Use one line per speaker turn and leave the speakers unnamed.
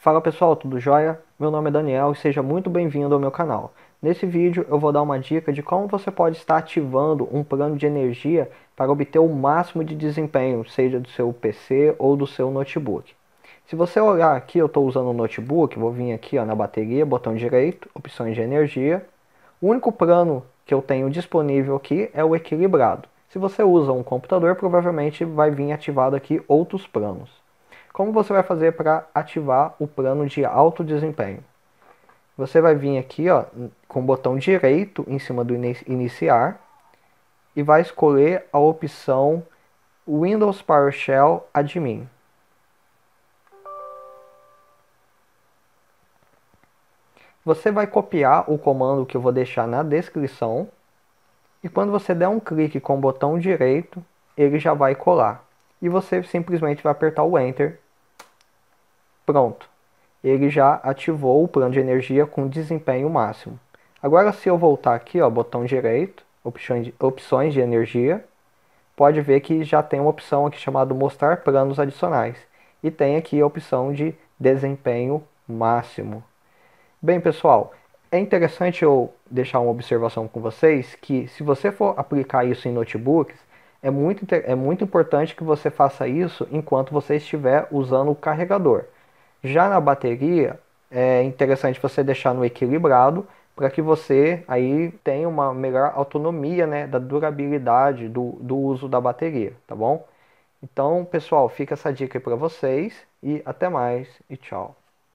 Fala pessoal, tudo jóia? Meu nome é Daniel e seja muito bem-vindo ao meu canal. Nesse vídeo eu vou dar uma dica de como você pode estar ativando um plano de energia para obter o máximo de desempenho, seja do seu PC ou do seu notebook. Se você olhar aqui, eu estou usando o notebook, vou vir aqui na bateria, botão direito, opções de energia. O único plano que eu tenho disponível aqui é o equilibrado. Se você usa um computador, provavelmente vai vir ativado aqui outros planos. Como você vai fazer para ativar o plano de alto desempenho? Você vai vir aqui com o botão direito em cima do iniciar e vai escolher a opção Windows PowerShell Admin. Você vai copiar o comando que eu vou deixar na descrição e quando você der um clique com o botão direito, ele já vai colar. E você simplesmente vai apertar o Enter. Pronto. Ele já ativou o plano de energia com desempenho máximo. Agora se eu voltar aqui, botão direito, opções de energia, pode ver que já tem uma opção aqui chamada mostrar planos adicionais. E tem aqui a opção de desempenho máximo. Bem pessoal, é interessante eu deixar uma observação com vocês que se você for aplicar isso em notebooks, é muito importante que você faça isso enquanto você estiver usando o carregador. Já na bateria, é interessante você deixar no equilibrado para que você aí tenha uma melhor autonomia, né, da durabilidade do uso da bateria, tá bom? Então, pessoal, fica essa dica aí para vocês e até mais e tchau.